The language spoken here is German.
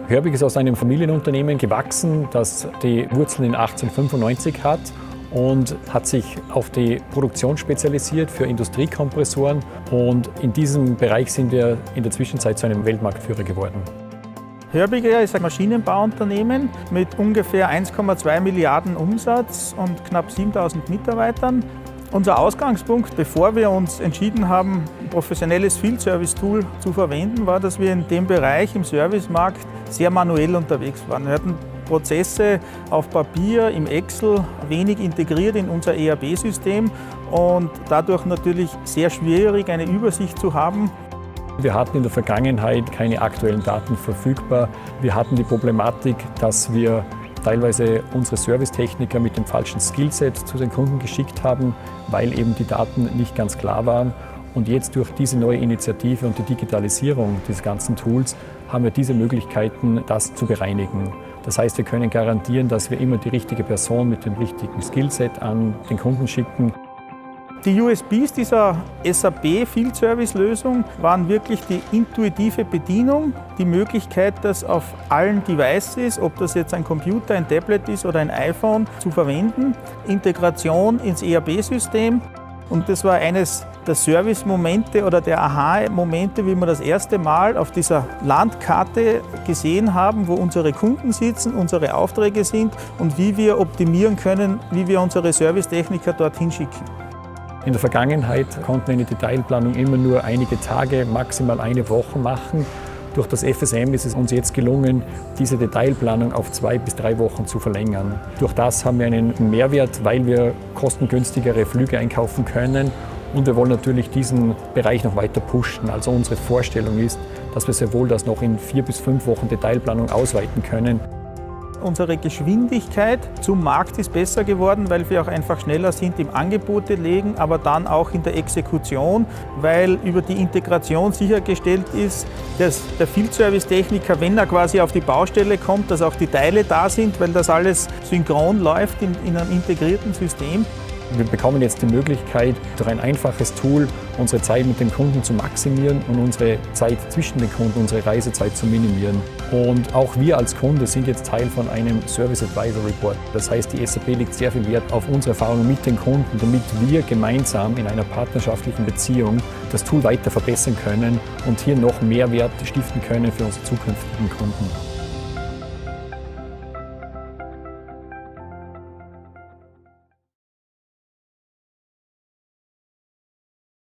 Hörbig ist aus einem Familienunternehmen gewachsen, das die Wurzeln in 1895 hat und hat sich auf die Produktion spezialisiert für Industriekompressoren. Und in diesem Bereich sind wir in der Zwischenzeit zu einem Weltmarktführer geworden. Hörbig ist ein Maschinenbauunternehmen mit ungefähr 1,2 Milliarden Umsatz und knapp 7000 Mitarbeitern. Unser Ausgangspunkt, bevor wir uns entschieden haben, ein professionelles Field-Service-Tool zu verwenden, war, dass wir in dem Bereich im Servicemarkt sehr manuell unterwegs waren. Wir hatten Prozesse auf Papier, im Excel, wenig integriert in unser ERP-System und dadurch natürlich sehr schwierig, eine Übersicht zu haben. Wir hatten in der Vergangenheit keine aktuellen Daten verfügbar. Wir hatten die Problematik, dass wir teilweise unsere Servicetechniker mit dem falschen Skillset zu den Kunden geschickt haben, weil eben die Daten nicht ganz klar waren. Und jetzt durch diese neue Initiative und die Digitalisierung des ganzen Tools haben wir diese Möglichkeiten, das zu bereinigen. Das heißt, wir können garantieren, dass wir immer die richtige Person mit dem richtigen Skillset an den Kunden schicken. Die USPs dieser SAP Field Service Lösung waren wirklich die intuitive Bedienung, die Möglichkeit, das auf allen Devices, ob das jetzt ein Computer, ein Tablet ist oder ein iPhone, zu verwenden, Integration ins ERP-System. Und das war eines der Service-Momente oder der Aha-Momente, wie wir das erste Mal auf dieser Landkarte gesehen haben, wo unsere Kunden sitzen, unsere Aufträge sind und wie wir optimieren können, wie wir unsere Servicetechniker dorthin schicken. In der Vergangenheit konnten wir eine Detailplanung immer nur einige Tage, maximal eine Woche machen. Durch das FSM ist es uns jetzt gelungen, diese Detailplanung auf 2 bis 3 Wochen zu verlängern. Durch das haben wir einen Mehrwert, weil wir kostengünstigere Flüge einkaufen können. Und wir wollen natürlich diesen Bereich noch weiter pushen. Also unsere Vorstellung ist, dass wir sehr wohl das noch in 4 bis 5 Wochen Detailplanung ausweiten können. Unsere Geschwindigkeit zum Markt ist besser geworden, weil wir auch einfach schneller sind im Angebote legen, aber dann auch in der Exekution, weil über die Integration sichergestellt ist, dass der Field-Service-Techniker, wenn er quasi auf die Baustelle kommt, dass auch die Teile da sind, weil das alles synchron läuft in einem integrierten System. Wir bekommen jetzt die Möglichkeit, durch ein einfaches Tool unsere Zeit mit dem Kunden zu maximieren und unsere Zeit zwischen den Kunden, unsere Reisezeit zu minimieren. Und auch wir als Kunde sind jetzt Teil von einem Service Advisory Board. Das heißt, die SAP legt sehr viel Wert auf unsere Erfahrungen mit den Kunden, damit wir gemeinsam in einer partnerschaftlichen Beziehung das Tool weiter verbessern können und hier noch mehr Wert stiften können für unsere zukünftigen Kunden.